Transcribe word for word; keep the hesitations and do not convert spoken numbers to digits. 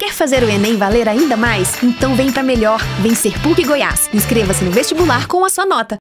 Quer fazer o Enem valer ainda mais? Então vem pra Melhor. Vem ser PUC Goiás. Inscreva-se no vestibular com a sua nota.